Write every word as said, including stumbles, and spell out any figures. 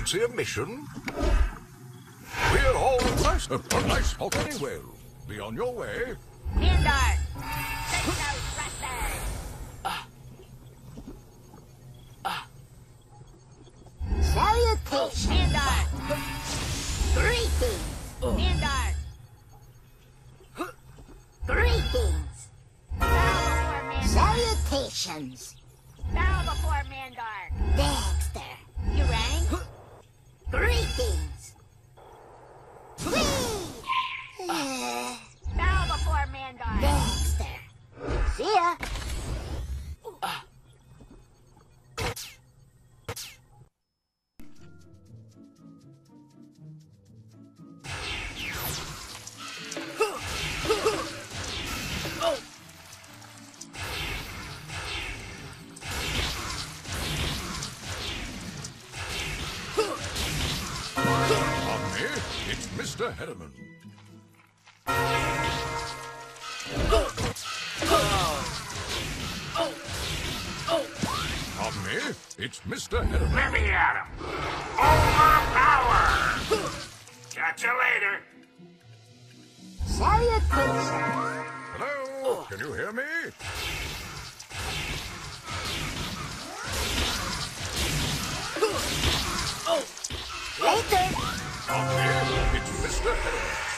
Fancy a mission? We're all nice. A, a nice halt anyway. Be on your way. Mindar! Take those thrusters! Salutations! Mindar! Greetings! Mindar! Greetings! Bow before Mindar! Salutations! Bow before Mindar! Dexter! You rang? Greetings! Whee! Bow before Mindar! Dexter! See ya! Pardon me, it's Mister Hedeman. Pardon me, it's Mister Hedeman. Let me at him. Overpower! Catch you later. Salutations! Hello, can you hear me? Later! Pardon me, it's Mister Hedeman.